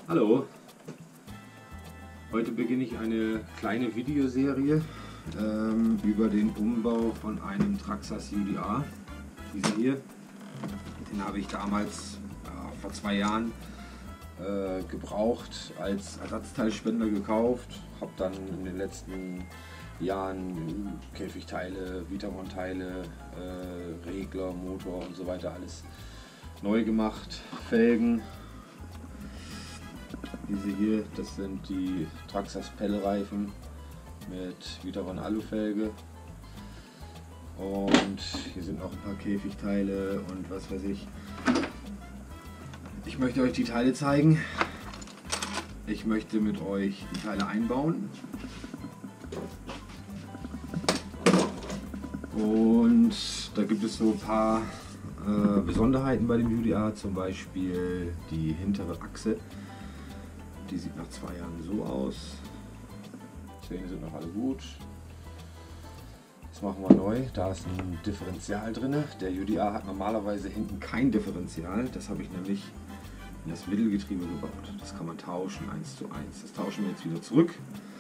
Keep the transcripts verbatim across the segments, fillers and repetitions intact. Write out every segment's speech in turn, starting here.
Hallo, heute beginne ich eine kleine Videoserie ähm, über den Umbau von einem Traxxas U D A. Dieser hier, den habe ich damals ja, vor zwei Jahren äh, gebraucht als Ersatzteilspender gekauft, habe dann in den letzten Jahren Käfigteile, Vitaron-Teile, äh, Regler, Motor und so weiter alles neu gemacht, Felgen. Diese hier, das sind die Traxxas Pellreifen mit Vitaron Alufelge. Und hier sind noch ein paar Käfigteile und was weiß ich. Ich möchte euch die Teile zeigen. Ich möchte mit euch die Teile einbauen. Und da gibt es so ein paar äh, Besonderheiten bei dem U D A, zum Beispiel die hintere Achse. Die sieht nach zwei Jahren so aus. Die Zähne sind noch alle gut. Das machen wir neu. Da ist ein Differential drin. Der U D A hat normalerweise hinten kein Differential. Das habe ich nämlich in das Mittelgetriebe gebaut. Das kann man tauschen, eins zu eins. Das tauschen wir jetzt wieder zurück,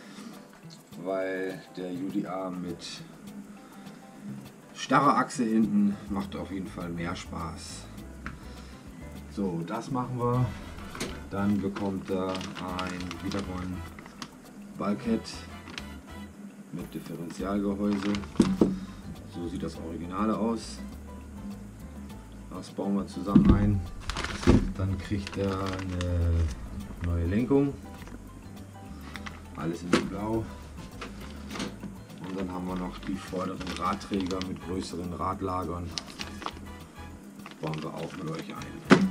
weil der U D A mit starrer Achse hinten macht auf jeden Fall mehr Spaß. So, das machen wir. Dann bekommt er ein Vitaron Bulkhead mit Differentialgehäuse. So sieht das Originale aus. Das bauen wir zusammen ein. Dann kriegt er eine neue Lenkung. Alles in Blau. Und dann haben wir noch die vorderen Radträger mit größeren Radlagern. Bauen wir auch mit euch ein.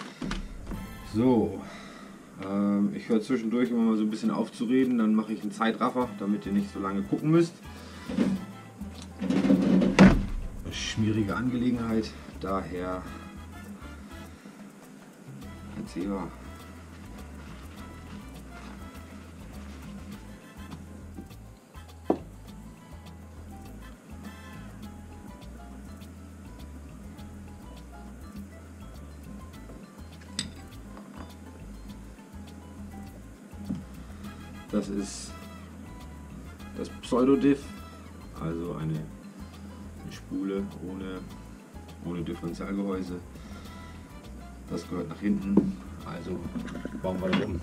So, ähm, ich höre zwischendurch immer mal so ein bisschen aufzureden, dann mache ich einen Zeitraffer, damit ihr nicht so lange gucken müsst. Eine schwierige Angelegenheit, daher erzähl mal. Das ist das Pseudo-Diff, also eine, eine Spule ohne, ohne Differentialgehäuse. Das gehört nach hinten, also bauen wir das um.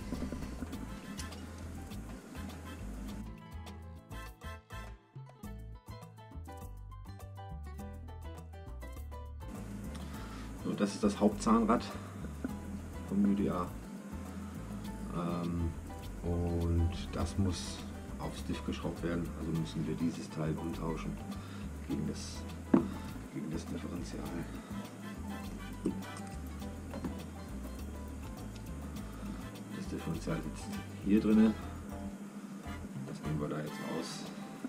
So, das ist das Hauptzahnrad vom U D A. Ähm, Und das muss aufs Diff geschraubt werden, also müssen wir dieses Teil umtauschen gegen das, gegen das Differential. Das Differential sitzt hier drin, das nehmen wir da jetzt aus.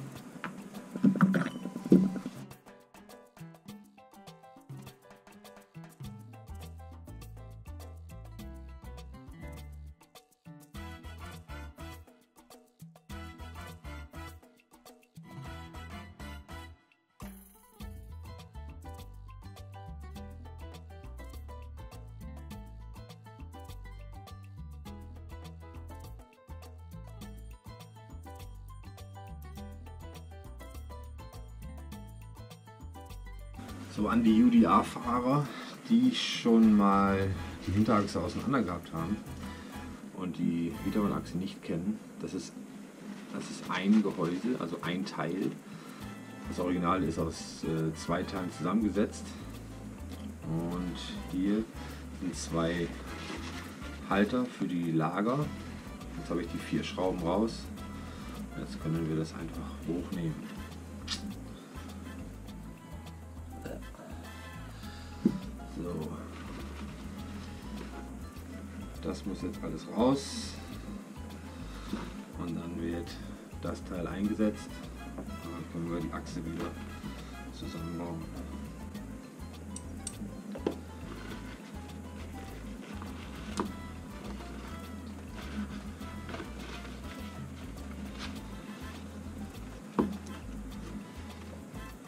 So, an die U D A-Fahrer, die schon mal die Hinterachse auseinander gehabt haben und die Vitaron-Achse nicht kennen, das ist, das ist ein Gehäuse, also ein Teil. Das Original ist aus äh, zwei Teilen zusammengesetzt und hier sind zwei Halter für die Lager. Jetzt habe ich die vier Schrauben raus. Jetzt können wir das einfach hochnehmen. So, das muss jetzt alles raus und dann wird das Teil eingesetzt. Dann können wir die Achse wieder zusammenbauen.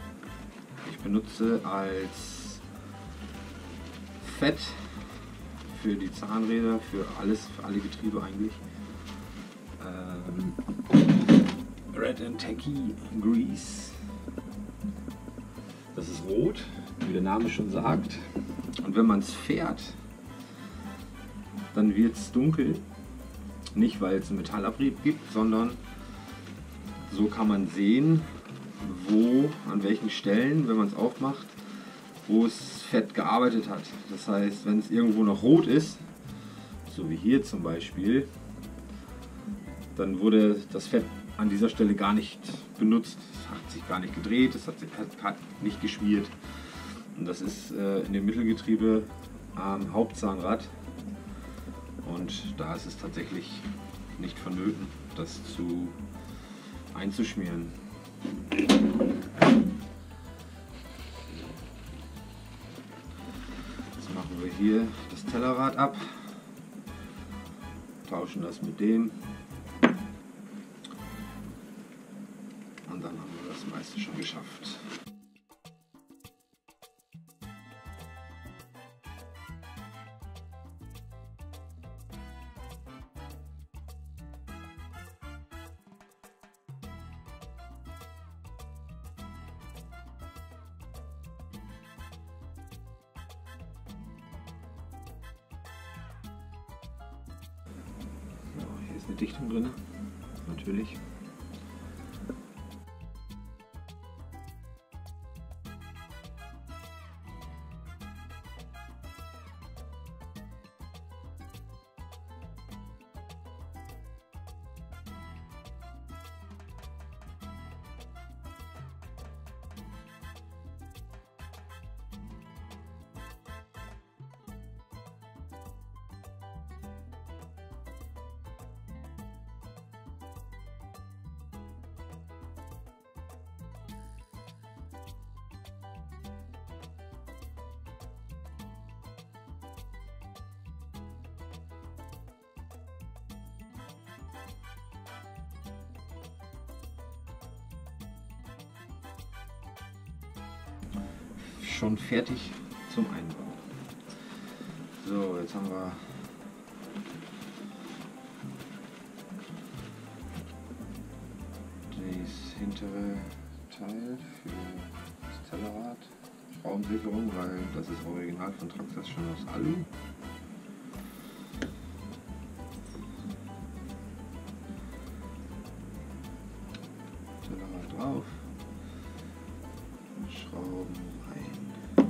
Ich benutze als Fett für die Zahnräder, für alles, für alle Getriebe eigentlich. Ähm, Red and Tacky Grease. Das ist rot, wie der Name schon sagt. Und wenn man es fährt, dann wird es dunkel. Nicht, weil es einen Metallabrieb gibt, sondern so kann man sehen, wo, an welchen Stellen, wenn man es aufmacht, wo es Fett gearbeitet hat. Das heißt, wenn es irgendwo noch rot ist, so wie hier zum Beispiel, dann wurde das Fett an dieser Stelle gar nicht benutzt. Es hat sich gar nicht gedreht, es hat sich hat nicht geschmiert. Und das ist äh, in dem Mittelgetriebe am Hauptzahnrad. Und da ist es tatsächlich nicht vonnöten, das zu einzuschmieren. Jetzt machen wir hier das Tellerrad ab, tauschen das mit dem und dann haben wir das meiste schon geschafft. Hier ist eine Dichtung drin, natürlich. Schon fertig zum Einbau. So, jetzt haben wir das hintere Teil für das Tellerrad, Schraubensicherung, weil das ist original von Traxxas schon aus Alu. Tellerrad drauf, Schrauben rein.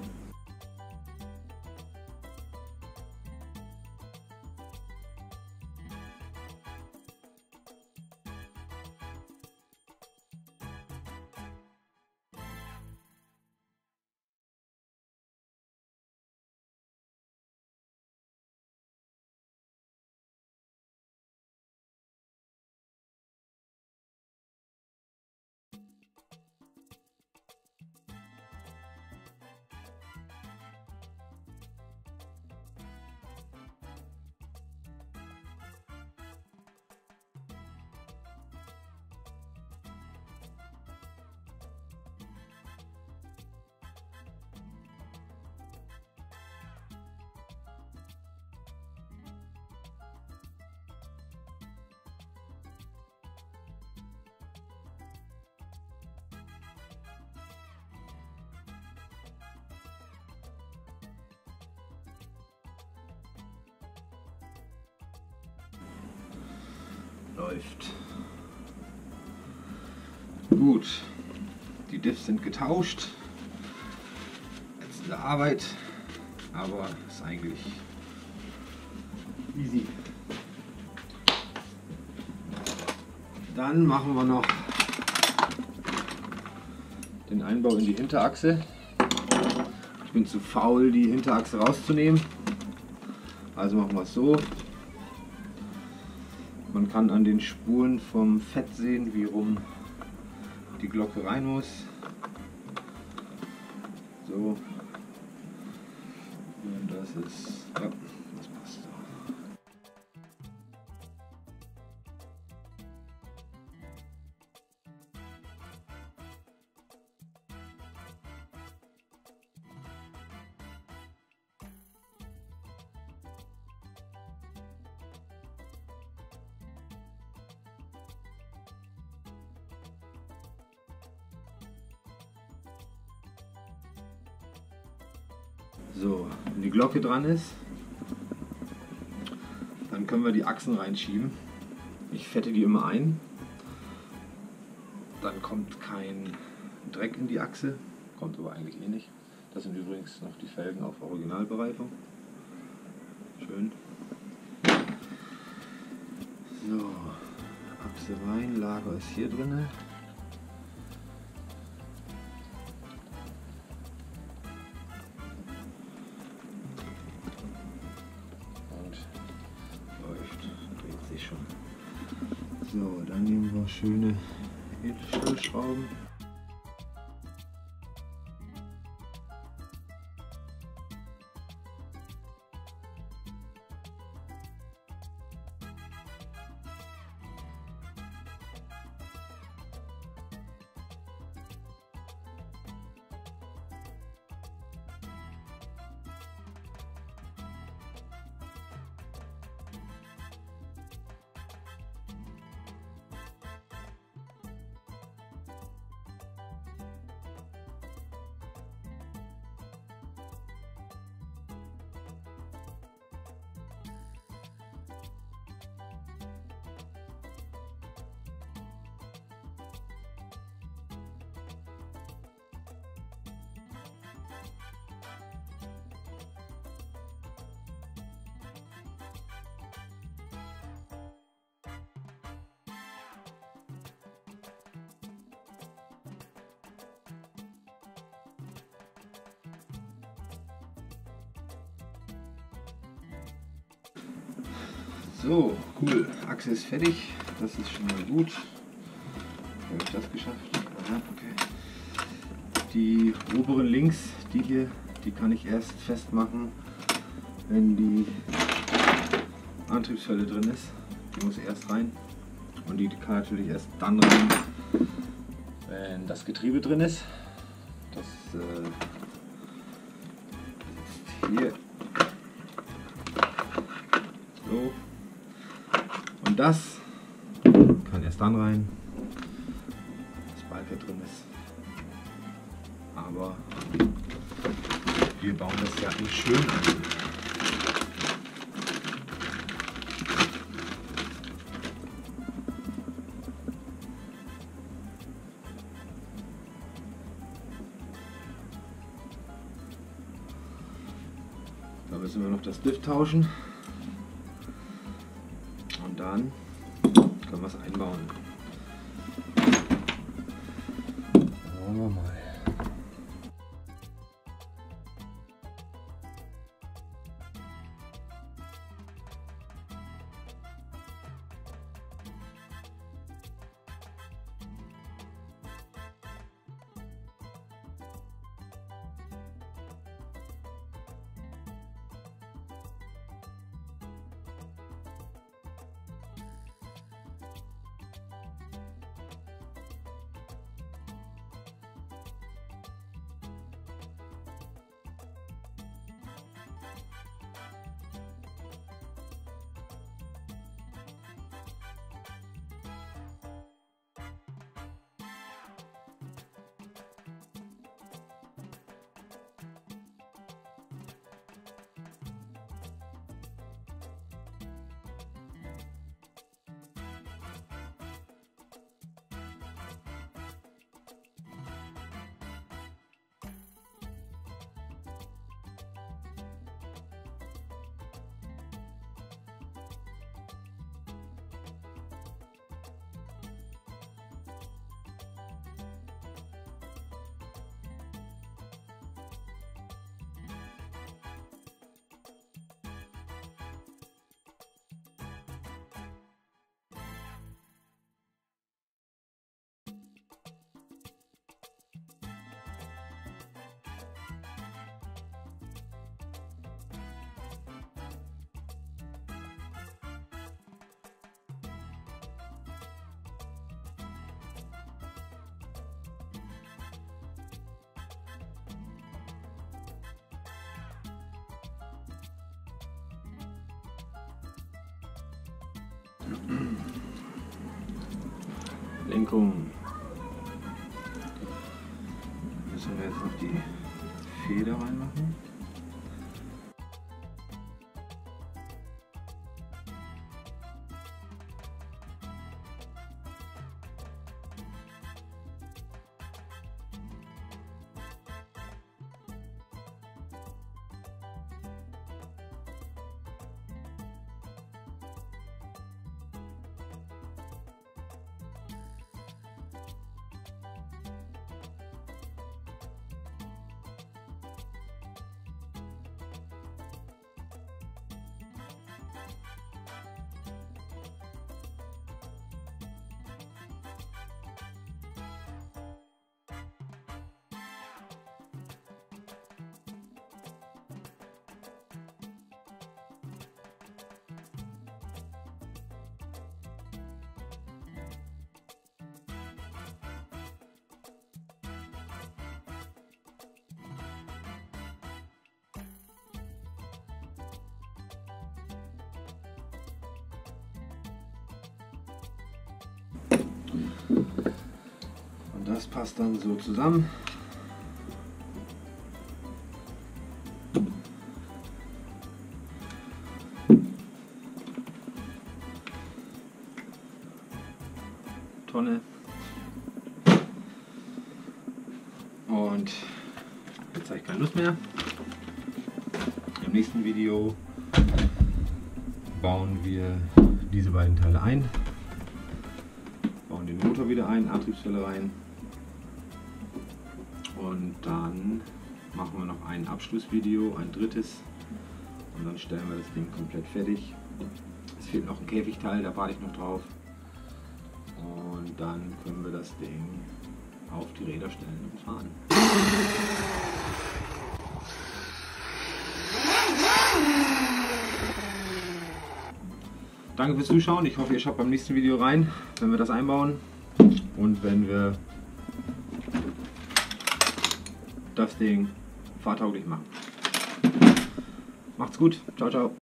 Läuft. Gut, die Diffs sind getauscht. Jetzt in der Arbeit, aber ist eigentlich easy. Dann machen wir noch den Einbau in die Hinterachse. Ich bin zu faul, die Hinterachse rauszunehmen. Also machen wir es so. Man kann an den Spuren vom Fett sehen, wie rum die Glocke rein muss. So. Und das ist, ja, das passt so. So, wenn die Glocke dran ist, dann können wir die Achsen reinschieben. Ich fette die immer ein. Dann kommt kein Dreck in die Achse, kommt aber eigentlich eh nicht. Das sind übrigens noch die Felgen auf Originalbereifung. Schön. So, Achse rein, Lager ist hier drin. So, dann nehmen wir schöne Edelstahlschrauben. So, cool. Achse ist fertig. Das ist schon mal gut. Wie habe ich das geschafft? Aha, okay. Die oberen links, die hier, die kann ich erst festmachen, wenn die Antriebshölle drin ist. Die muss erst rein. Und die kann natürlich erst dann rein, wenn das Getriebe drin ist. Das äh, sitzt hier. So. Und das kann erst dann rein, das Balken drin ist. Aber wir bauen das ja nicht schön an. Da müssen wir noch das Lift tauschen. Und dann können wir es einbauen. Schauen wir mal. Lenkung. Müssen wir jetzt noch die Feder reinmachen. Und das passt dann so zusammen. Tonne. Und jetzt habe ich keine Lust mehr. Im nächsten Video bauen wir diese beiden Teile ein, bauen den Motor wieder ein, Antriebswelle rein und dann machen wir noch ein Abschlussvideo, ein drittes, und dann stellen wir das Ding komplett fertig. Es fehlt noch ein Käfigteil, da warte ich noch drauf, und dann können wir das Ding auf die Räder stellen und fahren. Danke fürs Zuschauen, ich hoffe ihr schaut beim nächsten Video rein, wenn wir das einbauen und wenn wir das Ding fahrtauglich machen. Macht's gut, ciao ciao.